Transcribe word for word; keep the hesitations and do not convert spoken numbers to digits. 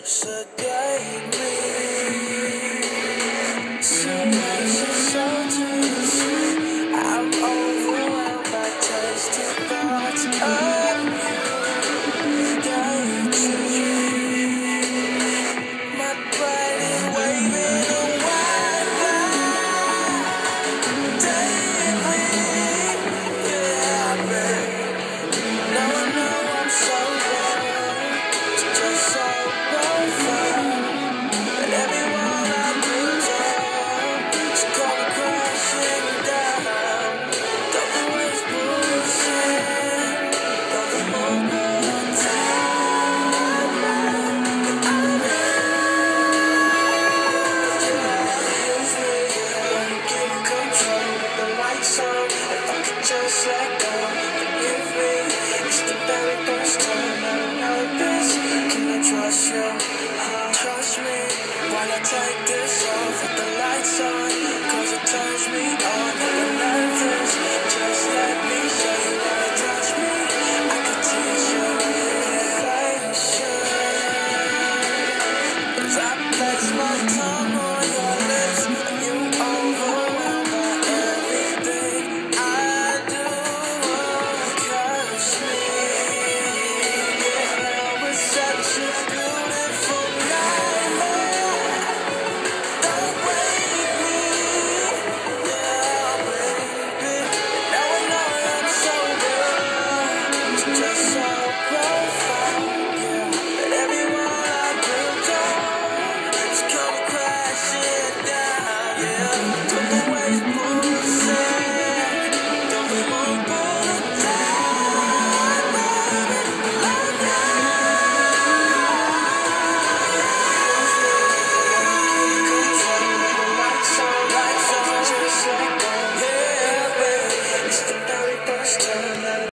Sedate me, so much is so too. I'm overwhelmed by tasting thoughts of you. Daydream, my brain is waving a white flag. Daydream, yeah, babe. Now I know I'm so wrong. It's just so fun. But everyone I lose on, it's come crashing down. Don't know what's bullshit. Don't the moment on time. And I use me. Wanna give control. The lights on. If I could just let go. Forgive me. It's the very first time I know this. Can I trust you? Trust me while I take